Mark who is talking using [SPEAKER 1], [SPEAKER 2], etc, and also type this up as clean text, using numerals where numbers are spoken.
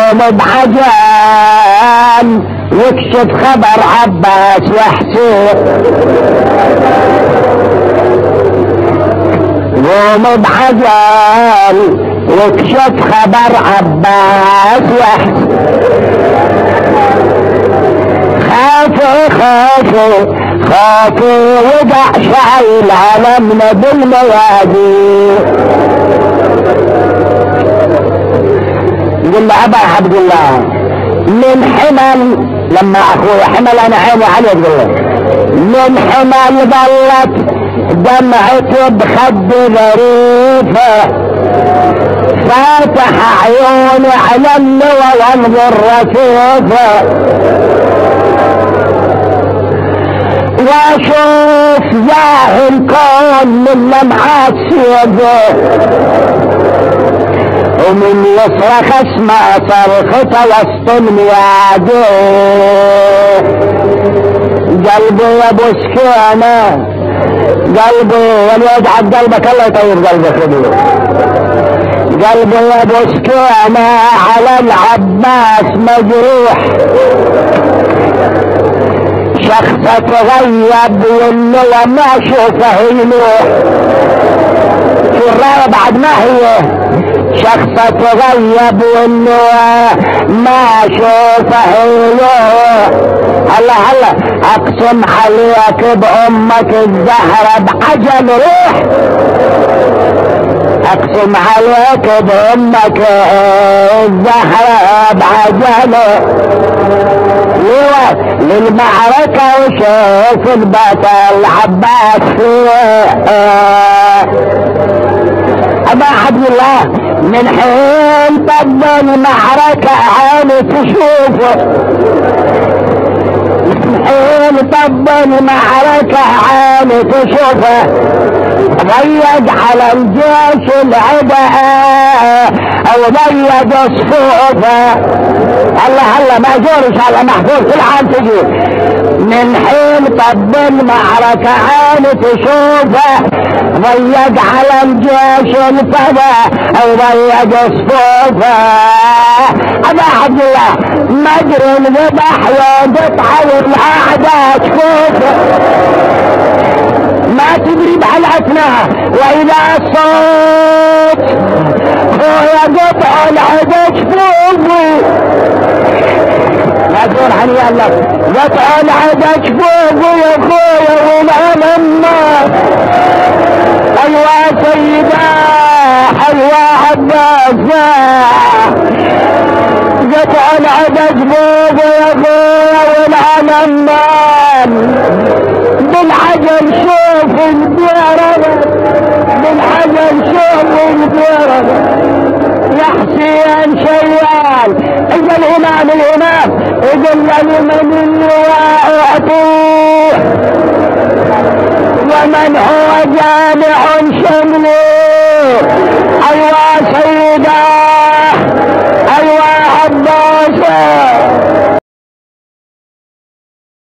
[SPEAKER 1] بعجل يكشف خبر عباس وحسين، قوم بعجل يكشف خبر عباس وحسين. خافوا وقع شايل علمنا بالميادين. يقول له ابا عبد الله من حمل، لما اخوي حمل انا عيني عليه، يقول له من حمل ظلت دمعته بخد ظريفه، فاتح عيوني على النوى وانظر رفيفه، واشوف زاهي الكون من لمعات سيده، ومن يصرخ اسمع صرخته وسط الميادة. قلبي يا ابو سكينه، قلبي وليجعل قلبك الله يطيب قلبك يا ابو، قلبي يا ابو سكينه على العباس مجروح، شخصه تغيب والنوى ما اشوفه يلوح. في الرايه بعد ما هي شخصه تغيب والنوى ما اشوفه يلوح. هلا هلا اقسم عليك بامك الزهره بعجل روح، اقسم عليك بامك الزهره بعجل للمعركة وشوف البطل عباس فيه. أبا عبد الله من حين طب المعركة عيني تشوفه، من حين طب المعركة عيني تشوفه، ضيق على الجيش العداء او ضيق صفوفه. هلا ما زورش على محفوظ كل عام تجي، من حين طب المعركة عين تشوفه، ضيق على الجيش الفدا او ضيق صفوفه. ابا عبد الله مجري الذبح وقطع والاعداء تشوفه، ما تدري بعلعتنا واذا الصوت خويا قطع العدا جفوفي، لا تقول عني الله قطع العدا جفوفي يا خويا ولا النار. ايوا سيدة ايوا عباسة قطع العدا جفوفي يا خويا ولا النار. بالعجل شوف الديرة، بالعجل شوف الديرة يا حسين شيال. اجا الامام اجا لمن اللواء اعطوه، ومن هو جامع شمله